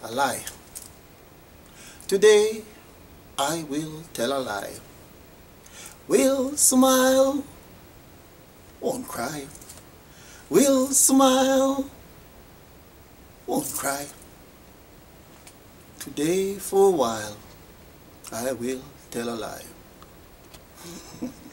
a lie. Today I will tell a lie. We'll smile, won't cry. We'll smile, won't cry. Today for a while I will tell a lie.